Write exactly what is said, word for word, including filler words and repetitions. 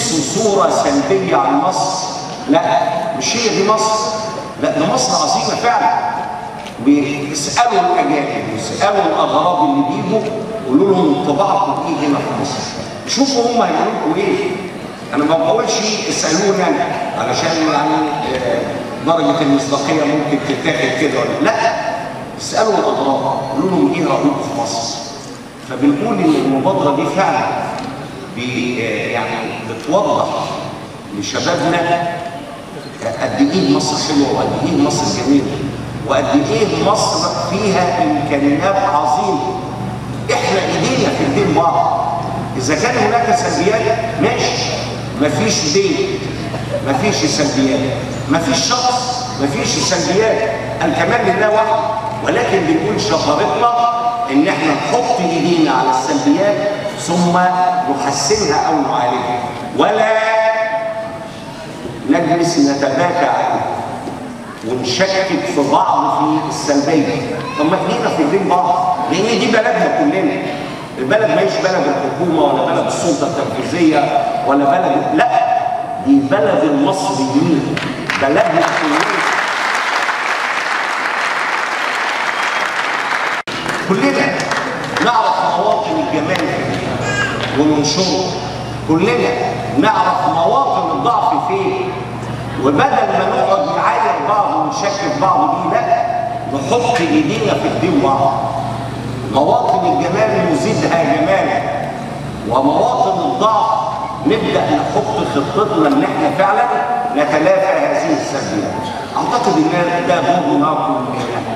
بيبثوا صوره سلبيه عن مصر. لا، مش هي دي مصر، لا ده مصر عظيمه فعلا. ويسالوا الاجانب ويسالوا الاغراب اللي بيجوا يقولوا لهم انطباعكم ايه هنا في مصر؟ شوفوا هم هيقولوا لكم ايه. انا ما بقولش اسالوني انا علشان يعني درجه المصداقيه ممكن تتاخد كده ولا لا. اسالوا الاغراب قولوا لهم ايه رايكم في مصر؟ فبنقول ان المبادره دي فعلا بي يعني بتوضح لشبابنا قد ايه مصر حلوه وقد ايه مصر جميله وقد ايه مصر فيها امكانيات عظيمه. احنا ايدينا في ايدين بعض. اذا كان هناك سلبيات ماشي، مفيش بيت مفيش سلبيات، مفيش شخص مفيش سلبيات، الكمال لله وحده. ولكن بنقول شطارتنا ان احنا نحط ايدينا على السلبيات ثم نحسنها او نعالجها، ولا نجلس نتباكى عليها ونشكك في بعض في السلبيه. طب ما احنا في ايدين بعض، لان دي بلدنا كلنا. البلد ما هيش بلد الحكومه ولا بلد السلطه التنفيذيه ولا بلد، لا دي بلد المصريين، بلدنا كلنا. كلنا نعرف مواطن الجمال فين وننشره، كلنا نعرف مواطن الضعف فين، وبدل ما نقعد نعاير بعض ونشكك بعض بيه، لا نحط ايدينا في ايدين بعض. مواطن الجمال نزيدها جمالا، ومواطن الضعف نبدا نحط خطتنا ان احنا فعلا نتلافى هذه السلبيات. اعتقد ان ده دورنا كلنا.